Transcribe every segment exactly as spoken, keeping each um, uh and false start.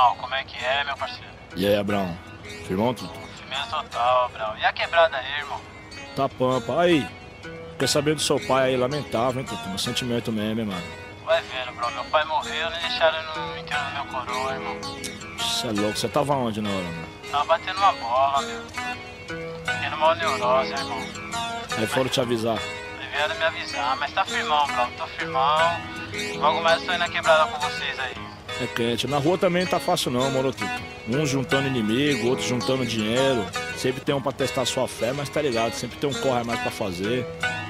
Mal, como é que é, meu parceiro? E aí, Abrão? Firmão, tudo? Firmeza total, Abrão. E a quebrada aí, irmão? Tá pampa. Aí, quer saber do seu pai aí, lamentável, hein, Tutu? Meu sentimento mesmo, hein, mano? Vai vendo, bro. Meu pai morreu, nem deixaram ele no enterro do meu coroa, irmão. Você é louco, você tava onde na hora, mano? Tava batendo uma bola, meu. Fiquei numa neurose, irmão. Aí foram te avisar. Aí vieram me avisar, mas tá firmão, bro. Tô firmão. Logo mais eu tô indo na quebrada com vocês aí. É quente. Na rua também não tá fácil não, moro, Tutu. Uns juntando inimigo, outros juntando dinheiro. Sempre tem um pra testar sua fé, mas tá ligado, sempre tem um corre a mais pra fazer.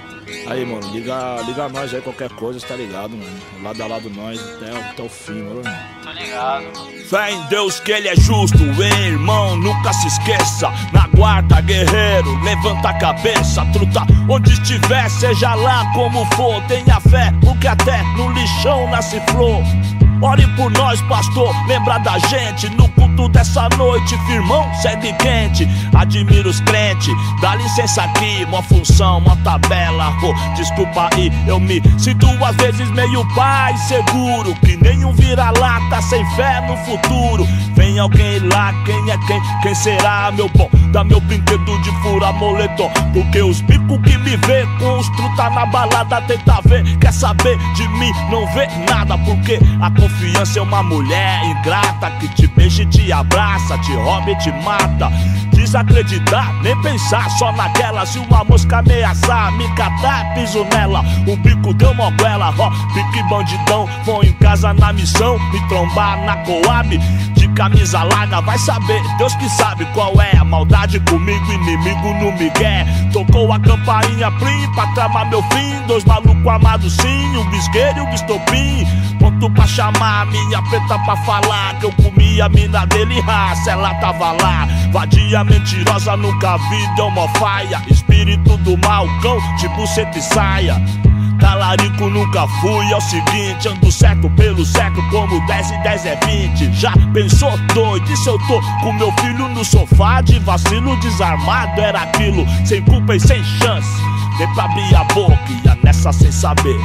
Aí, mano, liga, liga nós aí, qualquer coisa, tá ligado, mano? Lado a lado nós até, até o fim, mano. Tô ligado, mano. Fé em Deus que ele é justo, hein, irmão, nunca se esqueça. Na guarda, guerreiro, levanta a cabeça, truta. Onde estiver, seja lá como for, tenha fé, porque até no lixão nasce flor. Ore por nós, pastor, lembra da gente. No culto dessa noite, firmão, segue quente. Admiro os crentes, dá licença aqui. Uma função, uma tabela, oh, desculpa aí. Eu me sinto às vezes meio pai seguro, que nenhum vira-lata sem fé no futuro. Vem alguém lá, quem é quem? Quem será, meu bom? Dá meu brinquedo de furar moletom, porque os bicos que me vê com os truta na balada tenta ver, quer saber de mim, não vê nada, porque a confiança é uma mulher ingrata que te beija e te abraça, te rouba e te mata. Desacreditar, nem pensar, só naquela. Se uma mosca ameaçar, me catar, piso nela. O bico deu uma goela, ó, pique bandidão. Vou em casa na missão, me trombar na Coab. De camisa larga, vai saber, Deus que sabe qual é a maldade comigo, inimigo no migué. Tocou a campainha plim pra tramar meu fim. Dois malucos amados sim, o bisqueiro e o bistopim. Ponto pra chamar minha preta pra falar que eu comi a mina dele, raça, ela tava lá. Vadia mentirosa, nunca vi, deu uma faia. Espírito do mal, cão, de buceta e saia. Talarico nunca fui, é o seguinte, ando certo pelo certo, como dez e dez é vinte. Já pensou doido, e se eu tô com meu filho no sofá de vacilo desarmado? Era aquilo, sem culpa e sem chance. Vem pra abrir a boca, ia nessa sem saber.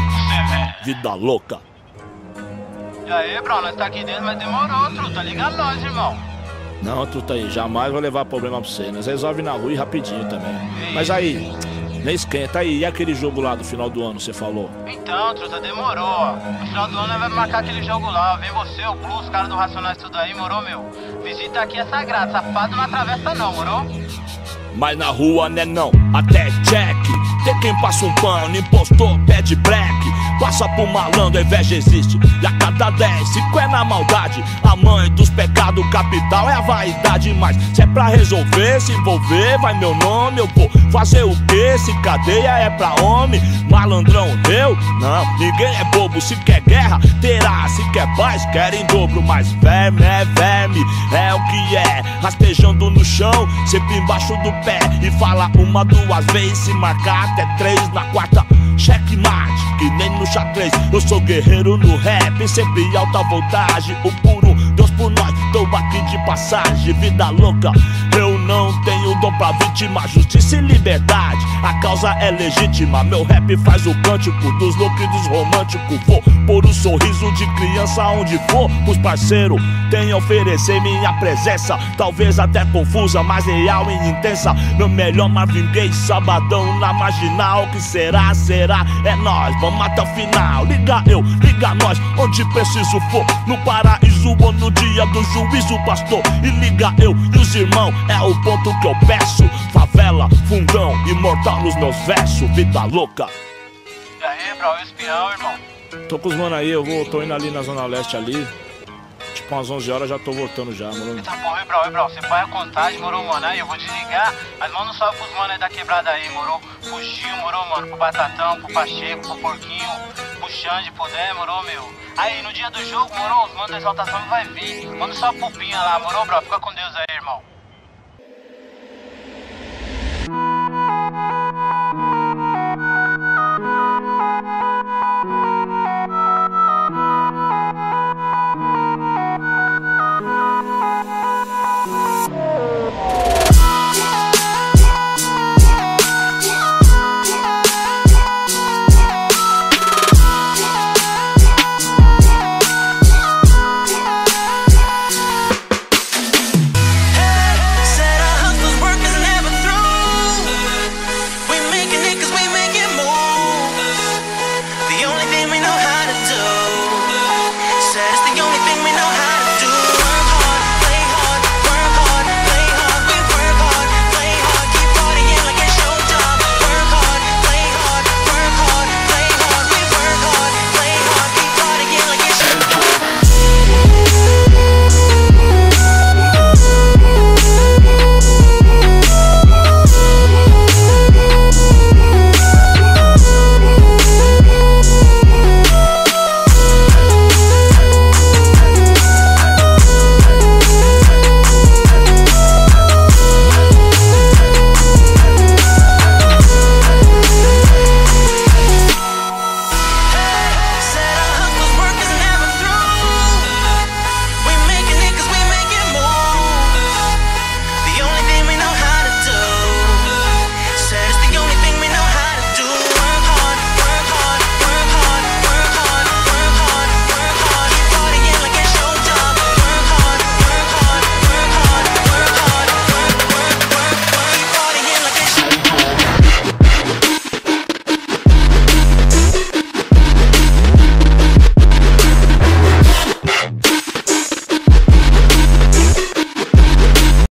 Vida louca. E aí, bro, nós tá aqui dentro, mas demorou, truta. Liga nós, irmão. Não, Tutu aí, jamais vou levar problema pra você. Nós resolve na rua e rapidinho também. Ei. Mas aí, nem esquenta aí. E aquele jogo lá do final do ano, você falou? Então, truta, demorou, ó. No final do ano nós vamos marcar aquele jogo lá, ó. Vem você, o Blue, os caras do Racionais, tudo aí, morou, meu? Visita aqui é sagrado, safado não atravessa não, morou? Mas na rua né não, até check. Tem quem passa um pano, impostor, pede black. Passa por malandro, a inveja existe. E a cada dez, cinco é na maldade. A mãe dos pecados capital é a vaidade. Mas se é pra resolver, se envolver, vai meu nome. Eu vou fazer o quê? Se cadeia é pra homem. Malandrão, eu? Não, ninguém é bobo. Se quer guerra, terá. Se quer paz, quer em dobro. Mas verme é verme, é o que é. Rastejando no chão, sempre embaixo do pé. E fala uma, duas vezes, se marcar até três. Na quarta, checkmate, que nem no xadrez. Eu sou guerreiro no rap, sempre alta voltagem. O por um, Deus por nós, tô aqui de passagem. Vida louca, eu não tenho dom pra vítima. Justiça e liberdade, a causa é legítima. Meu rap faz o cântico dos loucos e dos românticos. Vou pôr o sorriso de criança onde for. Os parceiros têm a oferecer minha presença. Talvez até confusa, mas real e intensa. Meu melhor Marvin Gaye, sabadão na marginal. Que será, será, é nós, vamos até o final. Liga eu, liga nós, onde preciso for. No paraíso ou no dia do juízo, pastor. E liga eu e os irmãos, é o ponto que eu peço. Favela, fundão, imortal nos meus versos. Vida louca. E aí, bro, o espião, irmão? Tô com os mano aí, eu vou, tô indo ali na Zona Leste ali. Tipo umas onze horas já tô voltando já, mano. Eita porra, bro, e bro, você põe a contagem, morou, mano? Aí eu vou desligar, mas manda um salve pros mano aí da quebrada aí, morou? Pro Gil, morou, mano? Pro Batatão, pro Pacheco, pro Porquinho, pro Xande, pro Dé, morou, meu? Aí no dia do jogo, morou, os manos da exaltação vai vir. Manda um salve pro Pinha lá, morou, bro? Fica com Deus aí.